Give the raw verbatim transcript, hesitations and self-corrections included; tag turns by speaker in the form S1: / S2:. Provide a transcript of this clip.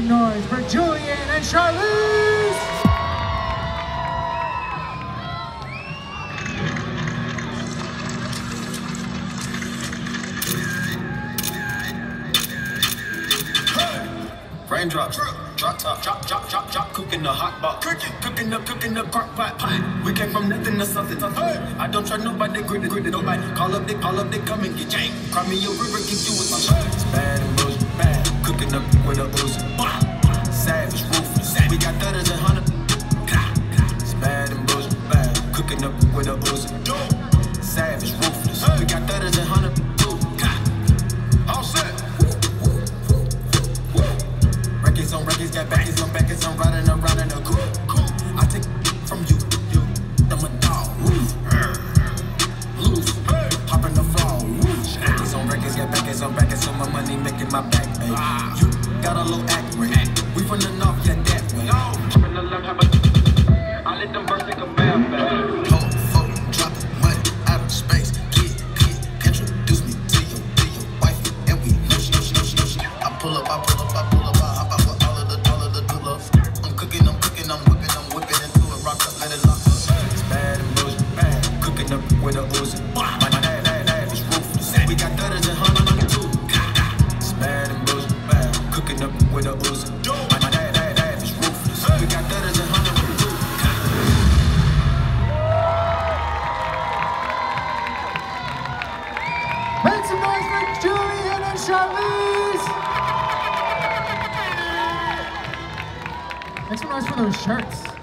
S1: some noise for Julian and Charlize!
S2: Raindrops, drop top, drop, drop, drop, drop, cooking the hot pot, cooking, cooking up, cooking the crock pot, pot. We came from nothing to something. Hey. I don't try nobody, gritty, gritty, nobody. Call up, they call up, they come and get jank. Cry me a river, give you with my shirt. It's bad and bullshit, bad. Cooking up with a Uzi. Savage, ruthless. We got thudders and hundred. It's bad and bullshit, bad. Cooking up with a Uzi. Savage, ruthless. We got thudders and hundred. All set. Records on records, got backers on backers, I'm riding around in a coupe. Cool. I take from you, you. I'm a dog. Loose. Hey. Hop in the floor. Records on records, got backers on backers, so my money making my back pay. Ah. You got a little accurate. We from the north, yeah, that way. No. In the left, have a. I let them burst like a bad bag. Hold, fold, drop the money out of space. Kid, kid, introduce me to your, to your wife, and we know she, know she, know she, know she. I pull up, I pull up, I pull up. I'm cooking, I'm whipping, I'm whipping into it, rock up, let it lock up. It's bad and bullshit, bad. Cooking up with a Uzi. My dad, dad, dad is ruthless. We got thudders and hundred on the two. It's bad and bullshit, bad. Cooking up with a Uzi. My dad, dad, dad is ruthless. We got thudders and hundred on the two.
S1: Make some noise for Julian and Charlize! Make some noise for those shirts.